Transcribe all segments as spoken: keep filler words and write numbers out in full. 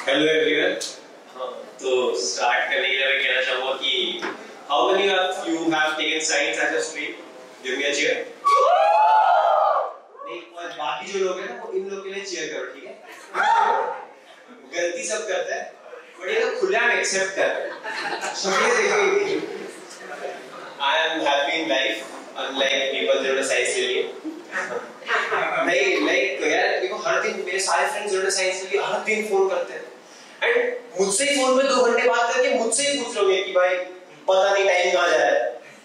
Hello everyone. तो start करने के लिए मैं कहना चाहूँगा कि how many of you have taken science as a stream? Give me a cheer. नहीं, और बाकी जो लोग हैं ना वो इन लोग के लिए चीयर करो, ठीक है? गलती सब करता है बट ये लोग खुला में एक्सेप्ट कर रहे हैं। शुक्रिया। देखो I am happy in life unlike people जिन्होंने साइंस ले लिए। नहीं लाइक यार देखो हर दिन मेरे सारे फ्रेंड्स जिन्होंने साइंस ले लिए हर दिन फोन करते हैं एंड मुझसे ही फोन पे दो घंटे बात करके मुझसे ही पूछ लोगे कि भाई पता नहीं टाइम कहाँ जा रहा है।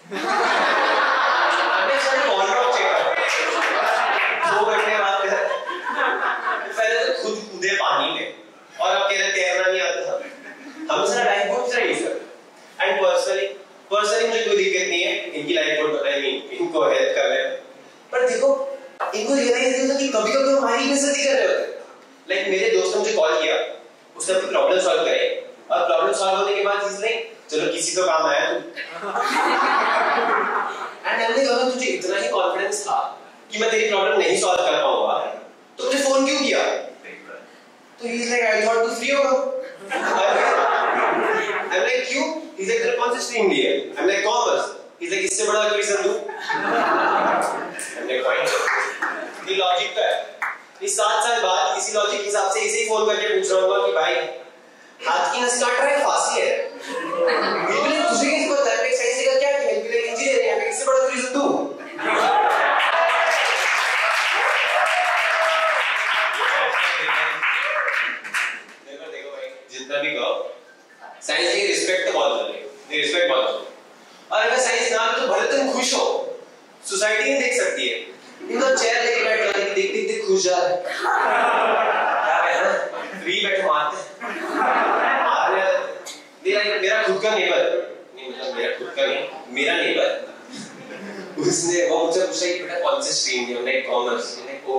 अबे सर कॉल ड्रॉप चेक कर दो घंटे बात कर। पहले तो खुद कूदे पानी में और अब कह रहे तैरना नहीं आता। हम सर लाइफ बोट सर ही सर एंड पर्सनली पर्सनली मुझे कोई दिक्कत नहीं है इनकी लाइफ बोट बताई नहीं इनको हेल्प कर रहे हैं पर देखो इनको रियलाइज नहीं होता कि कभी कभी हमारी बेइज्जती कर रहे होते हैं। लाइक मेरे दोस्त ने मुझे कॉल किया उसने अपनी प्रॉब्लम सॉल्व करे और प्रॉब्लम सॉल्व होने के बाद चीज नहीं चलो किसी तो काम आया तू एंड हमने कहा तुझे इतना ही कॉन्फिडेंस था कि मैं तेरी प्रॉब्लम नहीं सॉल्व कर पाऊंगा तो मुझे फोन क्यों किया? तो he is like I thought तू फ्री होगा। आई एम लाइक क्यों? ही इज लाइक तेरा कौन सा स्ट्रीम लिया? I am like commerce. He is like इससे बड़ा कोई रीजन दूं? आई एम लाइक पॉइंट ये लॉजिक का है। इस सात साल बाद इसी लॉजिक के हिसाब से इसे ही फोन करके पूछ रहा हूँ कि भाई हाथ की नस काट रहा है फांसी है बिल्कुल तुझे कैसे पता है? मैं साइंस का क्या किया बिल्कुल इंजीनियर है मैं इससे बड़ा रीजन दूं? देखो देखो भाई जितना भी कहो साइंस की रिस्पेक्ट तो बहुत होती है ये रिस्पेक्ट बहुत होती है और अगर साइंस ना हो तो भले तुम खुश हो सोसाइटी नहीं देख सकती है इनको चेयर लेके बैठ जाने की देख देख देख खुश जा रहे क्या कहना फ्री बैठे मारते आपने मेरा मेरा खुद का नेबर नहीं मतलब मेरा खुद का नहीं मेरा नेबर उसने वो मुझसे पूछा कि बेटा कौन सी स्ट्रीम है? हमने कॉमर्स। मैंने को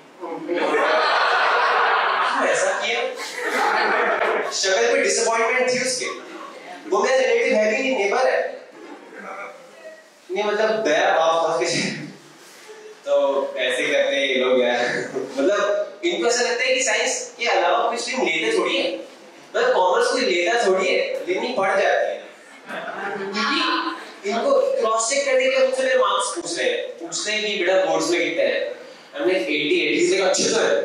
ऐसा किया शक्ल पे डिसअपॉइंटमेंट थी उसके। वो मेरा रिलेटिव है भी नहीं नेबर है नहीं मतलब दया भाव था उसके। तो ऐसे करते ये लोग यार मतलब इनको ऐसा लगता है कि साइंस के अलावा कोई स्ट्रीम लेते थोड़ी है मतलब कॉमर्स कोई लेता थोड़ी है लेनी पड़ जाती है क्योंकि इनको क्रॉस चेक करने के लिए मुझसे मेरे मार्क्स पूछ रहे हैं पूछते हैं कि बेटा बोर्ड्स में कितने हैं? हमने अठासी अस्सी से अच्छे तो है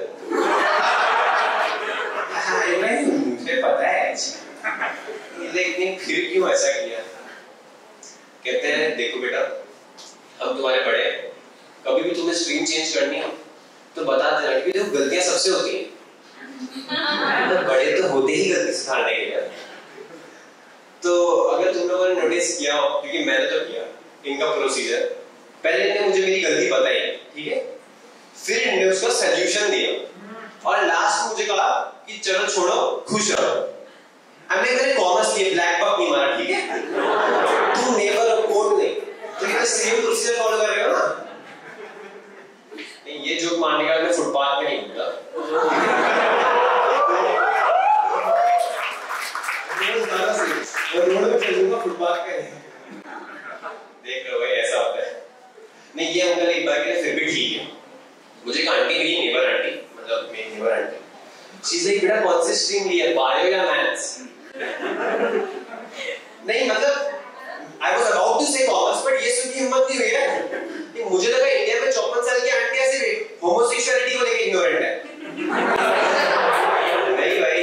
हाँ ये नहीं मुझे पता है लेकिन फिर क्यों ऐसा किया? कहते हैं देखो बेटा हम तुम्हारे बड़े कभी भी तुम्हें स्ट्रीम चेंज करनी हो तो बता देना क्योंकि देखो गलतियां सबसे होती हैं तो बड़े तो होते ही गलती सुधारने के लिए। तो अगर तुम लोगों ने नोटिस किया हो क्योंकि मैंने तो किया इनका प्रोसीजर पहले इन्होंने मुझे मेरी गलती बताई ठीक है फिर इन्होंने उसका सॉल्यूशन दिया और लास्ट में मुझे कहा कि चलो छोड़ो खुश रहो। हमने मैंने कॉमर्स लिए ब्लैक बक नहीं मारा ठीक है तुम नेबर और कोड नहीं तो ये तो सेम प्रोसीजर फॉलो कर रहे हो ना। ये जोक मारने का मैं फुटपाथ पे नहीं हूँ रोड पे चलूंगा फुटपाथ पे देख लो भाई ऐसा होता है। नहीं ये अंकल एक बार के लिए फिर भी ठीक है मुझे एक आंटी मिली नेबर आंटी मतलब मेरी neighbour aunty she is like बेटा कौन सी स्ट्रीम ली है बायो या मैथ्स? नहीं मतलब I was about to say commerce but ये सुन की हिम्मत नहीं हुई है कि मुझे लगा इंडिया में चौपन साल की आंटी ऐसे होमोसेक्सुअलिटी को लेके इग्नोरेंट है। नहीं भाई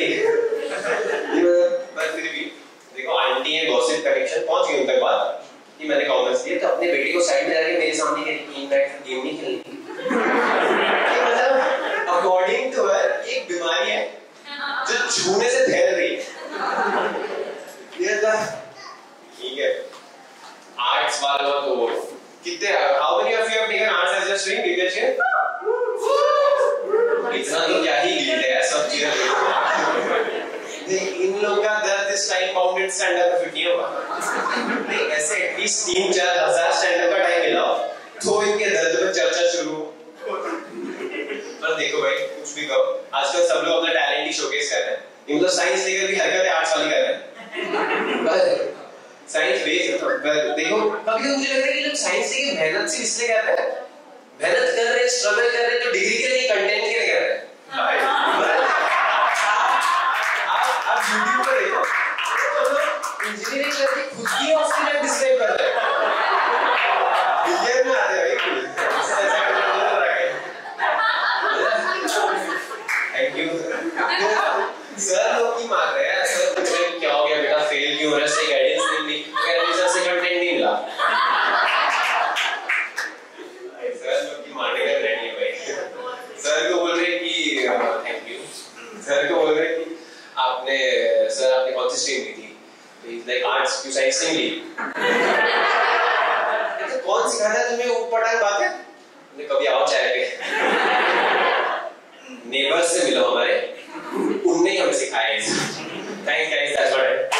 पर फिर भी देखो आंटी है गॉसिप कनेक्शन पहुंच गई उन तक बात कि मैंने कॉमर्स लिया तो अपने बेटे को साइड में जाके मेरे सामने कह रही बैठ गेम नहीं खेलनी मतलब अकॉर्डिंग टू हर एक बीमारी है जो छूने से फैल रही है। ये ठीक है आर्ट्स वालों तो कितने how many of you have taken arts as a stream? Detection इतना तो क्या ही गिल्ड है सब चीजें इन लोगों का दर्द इस time bounded stand up fit नहीं होगा नहीं ऐसे एटलीस्ट तीन चार हजार स्टैंड अप का टाइम मिलाओ तो इनके दर्द पे चर्चा शुरू। पर देखो भाई कुछ भी कहो आजकल सब लोग अपना टैलेंट ही शोकेस कर रहे हैं ये मतलब साइंस लेकर भी हरकतें आर्ट्स वाली कर रहे हैं साइंस बेस देखो कभी तो मुझे लगता है कि लोग साइंस लेके मेहनत से इसलिए कर रहे हैं मेहनत कर रहे हैं स्ट्रगल कर रहे हैं तो डिग्री के लिए कंटेंट के लिए कर रहे हैं कभी आओ चाय पे। नेबर्स से मिलो हमारे, उनने ही हमें सिखाया है। Thanks guys, that's what